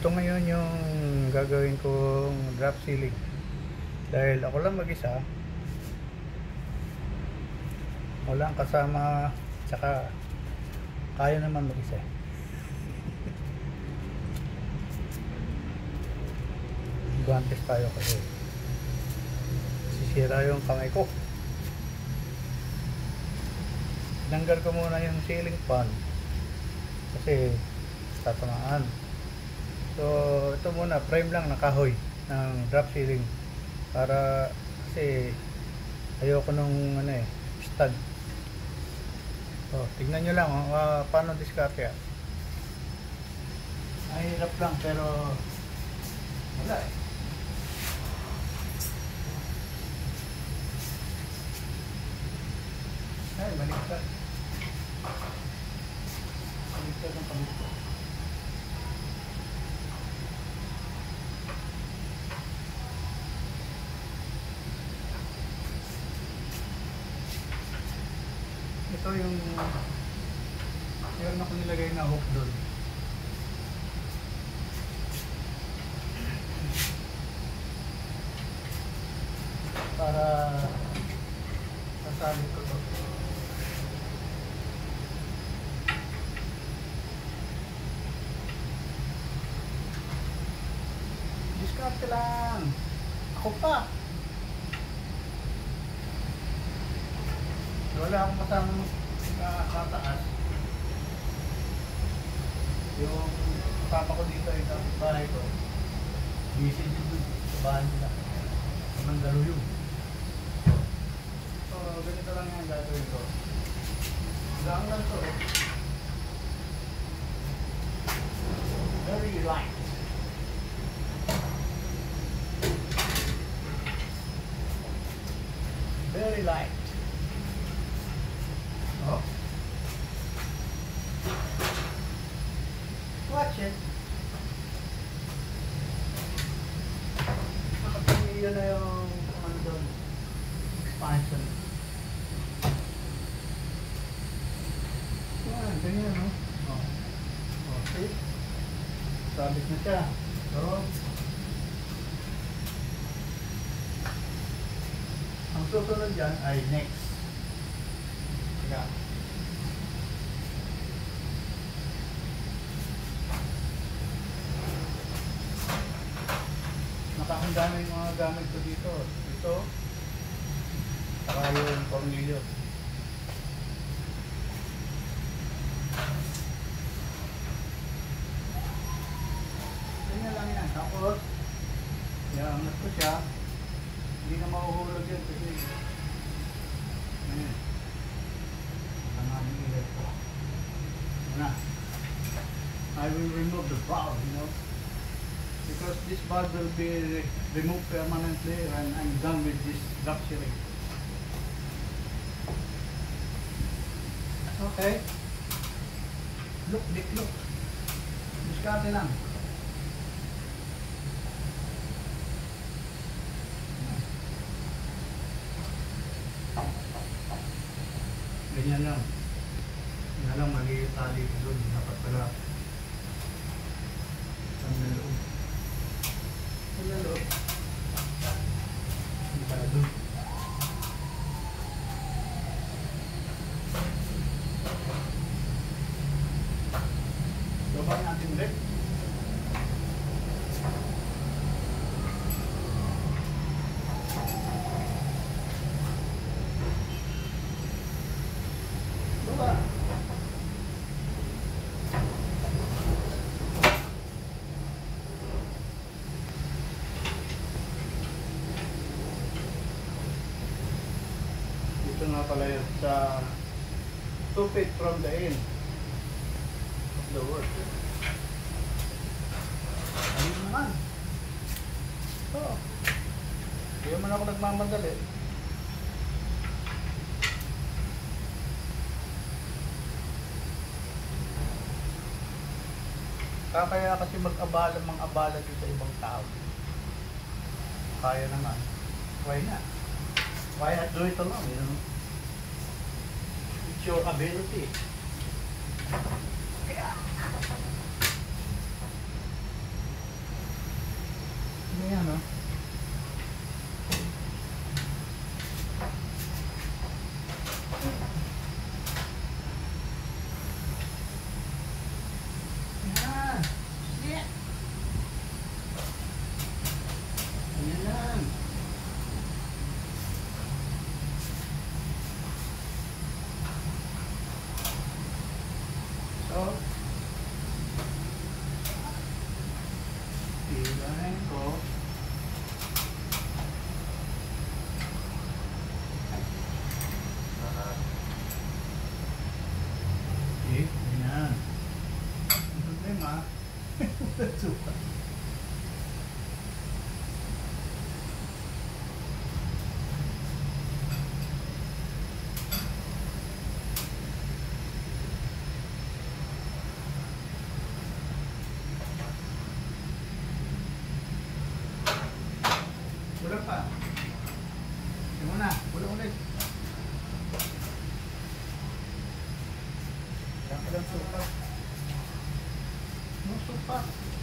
Ito ngayon yung gagawin kong drop ceiling. Dahil ako lang mag-isa, walang kasama, tsaka kaya naman mag-isa. Guantes tayo kasi sisira yung kamay ko. Tinanggal ko muna yung ceiling fan kasi tatamaan. So ito muna, frame lang na kahoy ng drop ceiling para kasi ayoko nung stud. So tignan nyo lang paano diskarte. Ay hirap lang pero wala eh. Ay baliktad. Baliktad ang kamay ko. Ito yung meron ako nilagay na hook doon para sasabit ko to. Diskarte lang ako pa. Wala akong kasamang kataas. Yung papa ko dito ay sa bahay ko. Busy din doon sa bahay nila. Anong galo yun. So, ganito lang yung gagawin ko. Hanggang lang to. Very light. Very light. Oh. Watch it. Nakapamilya na yung doon. Expansion. Yan, ganyan no? Oh. Okay. Sabit na siya. So, ang susunod dyan ay next. Yeah. Nakahanda na yung mga gamit ko dito. Ito, saka yung tornilyo. Ganyan lang yan. Tapos, iangat ko siya. Hindi na mahuhulog yan kasi ayan. I will remove the valve, because this valve will be removed permanently and I'm done with this drop ceiling. Okay. Look, look. Diskarte lang. Ganyan lang. Nga lang maliit tali doon. Dapat pala ang loob. Ang loob. Hindi pala doon. Baba natin ulit. Ito nga pala yun sa 2 feet from the end of the work. Ayun naman. Oh. Hindi man ako nagmamadali. Kaya kasi mag-abala dito sa ibang tao. Kaya naman. Why not? Why not do it alone, It's your ability. Suka. Kulang pa. Ito muna, kulang ulit. Saka lang suka. No suka.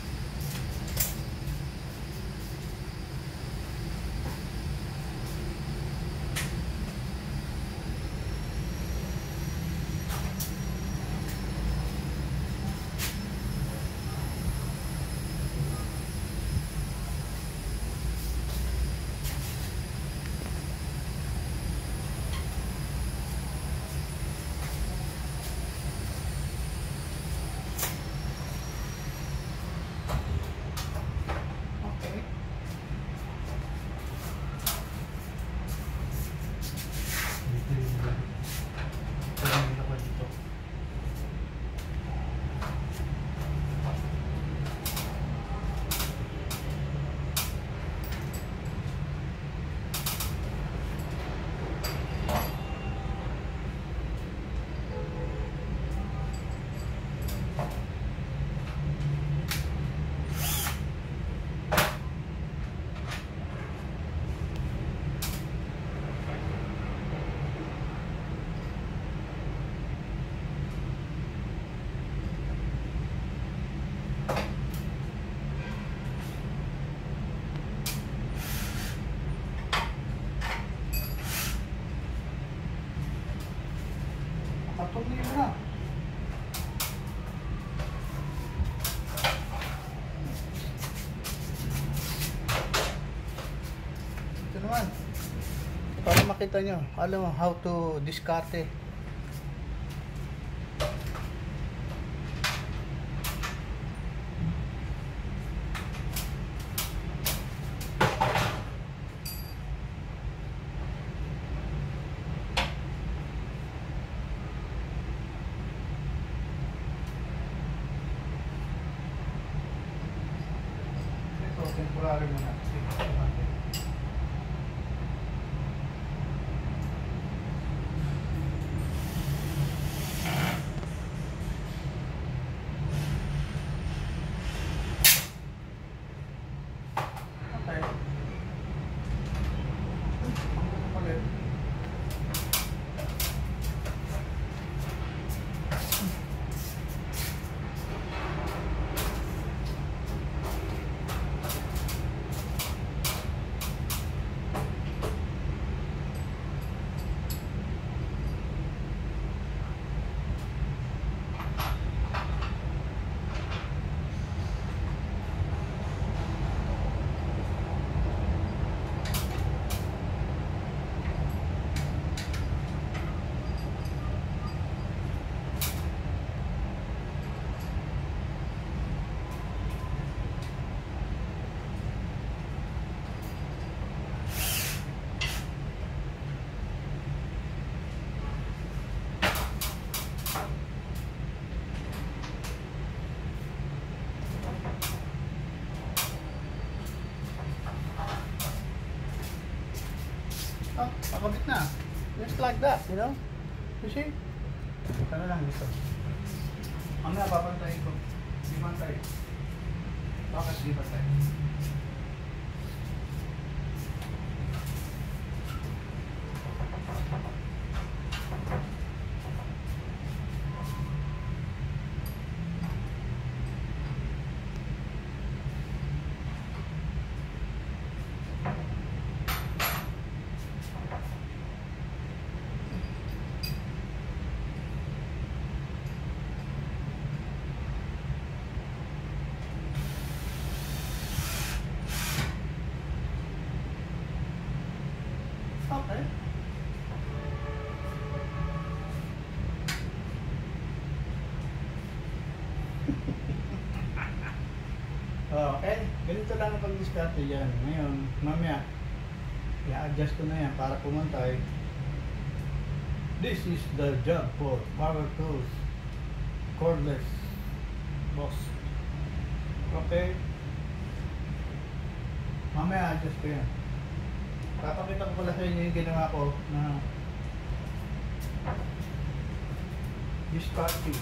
Patuloy mo na. Ito naman. Para makita nyo, alam mo how to discarte. Temporary muna. Okay. Ulit. Oh, nakabit na. Just like that, you know? You see? Ito na lang dito. Ang napapantayin ko. Di pantay. Bakit di pantay? Okay. Okay, ganito lang ang pag-discarte yan. Ngayon, mamaya, i-adjust ko na yan para pumantay. This is the job for power tools, cordless, boss. Okay. Okay. Mamaya adjust ko yan. Papakita ko pala sa inyo yung ginawa ko na discarding.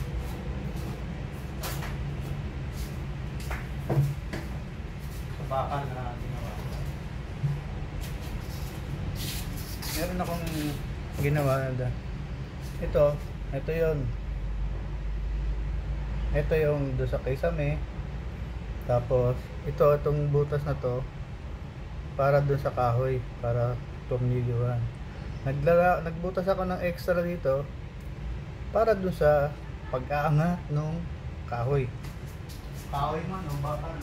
Sa bakal na ginawa ko. Meron akong ginawa na ito yun. Ito yung doon sa Kisame. Tapos itong butas na to para doon sa kahoy, para tornilyuhan. Nagbutas ako ng extra dito para doon sa pag-aangat ng kahoy. Kahoy man o bakal.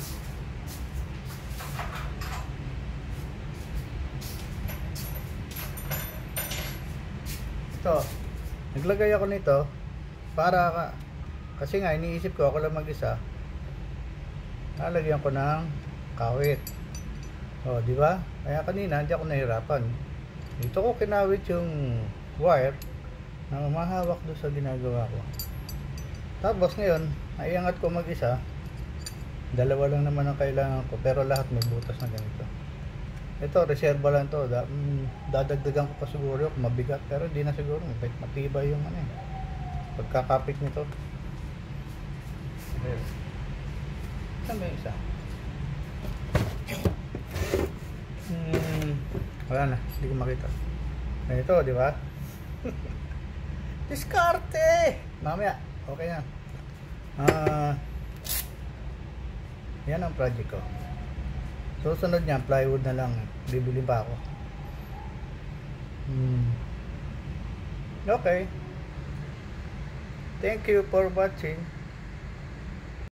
Ito, naglagay ako nito para kasi nga iniisip ko ako lang mag-isa. Nalagyan ko ng kawit. Oh, di ba? Kaya kanina hindi ako nahirapan. Dito ko kinawit yung wire na umahawak doon sa ginagawa ko. Tapos ngayon, naiangat ko mag-isa. Dalawa lang naman ang kailangan ko, pero lahat may butas na ganito. Ito, reserva lang to. Dadagdagan ko pa siguro kung mabigat, pero hindi na siguro. Matibay yung pagkakapit nito. Saan ba yung isa? Wala na, hindi ko makita. Ito, di ba? Diskarte! Mamaya, okay na. Yan ang project ko. Susunod niya, plywood na lang. Bibili pa ako. Okay. Thank you for watching.